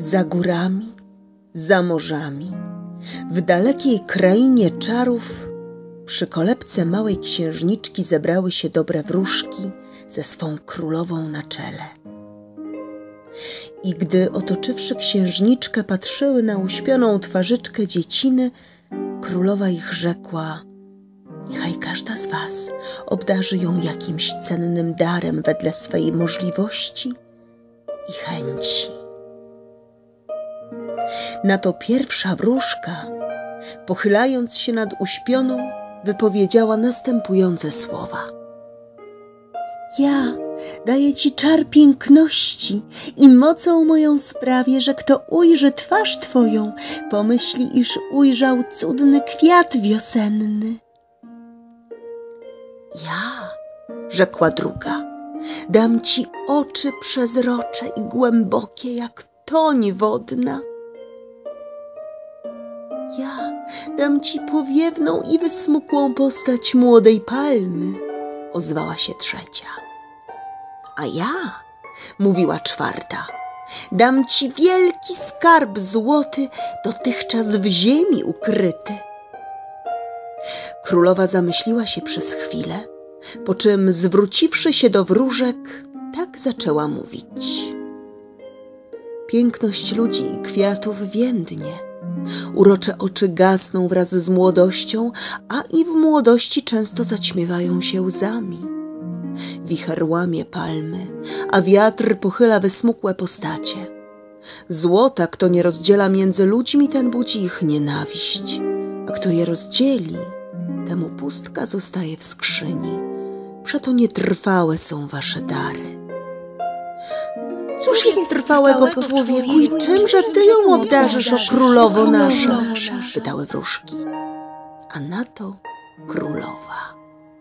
Za górami, za morzami, w dalekiej krainie czarów, przy kolebce małej księżniczki zebrały się dobre wróżki ze swą królową na czele. I gdy otoczywszy księżniczkę patrzyły na uśpioną twarzyczkę dzieciny, królowa ich rzekła: niechaj każda z was obdarzy ją jakimś cennym darem wedle swej możliwości i chęci. Na to pierwsza wróżka, pochylając się nad uśpioną, wypowiedziała następujące słowa: ja daję ci czar piękności i mocą moją sprawię, że kto ujrzy twarz twoją, pomyśli, iż ujrzał cudny kwiat wiosenny. Ja, rzekła druga, dam ci oczy przezrocze i głębokie jak toń wodna. Ja dam ci powiewną i wysmukłą postać młodej palmy, ozwała się trzecia. A ja, mówiła czwarta, dam ci wielki skarb złoty, dotychczas w ziemi ukryty. Królowa zamyśliła się przez chwilę, po czym zwróciwszy się do wróżek, tak zaczęła mówić. Piękność ludzi i kwiatów więdnie, urocze oczy gasną wraz z młodością, a i w młodości często zaćmiewają się łzami. Wicher łamie palmy, a wiatr pochyla wysmukłe postacie. Złota, kto nie rozdziela między ludźmi, ten budzi ich nienawiść, a kto je rozdzieli, temu pustka zostaje w skrzyni. Przeto nietrwałe są wasze dary. Cóż jest trwałego w człowieku i czymże ty ją obdarzysz, o królowo nasza? Pytały wróżki. A na to królowa: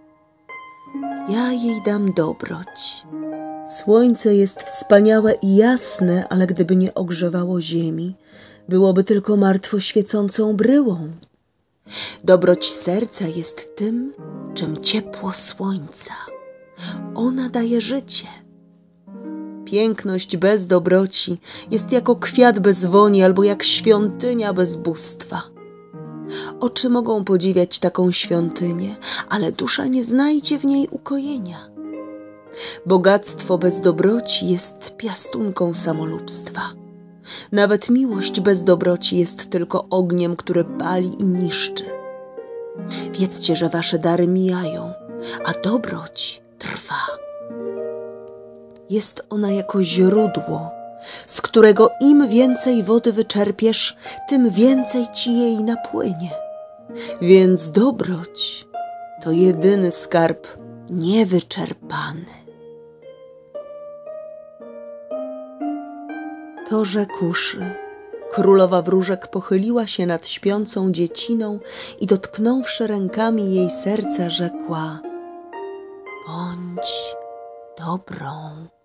ja jej dam dobroć. Słońce jest wspaniałe i jasne, ale gdyby nie ogrzewało ziemi, byłoby tylko martwo świecącą bryłą. Dobroć serca jest tym, czym ciepło słońca. Ona daje życie. Piękność bez dobroci jest jako kwiat bez woni albo jak świątynia bez bóstwa. Oczy mogą podziwiać taką świątynię, ale dusza nie znajdzie w niej ukojenia. Bogactwo bez dobroci jest piastunką samolubstwa. Nawet miłość bez dobroci jest tylko ogniem, który pali i niszczy. Wiedzcie, że wasze dary mijają, a dobroć trwa. Jest ona jako źródło, z którego im więcej wody wyczerpiesz, tym więcej ci jej napłynie. Więc dobroć to jedyny skarb niewyczerpany. To rzekłszy, królowa wróżek pochyliła się nad śpiącą dzieciną i dotknąwszy rękami jej serca, rzekła: bądź dobrą.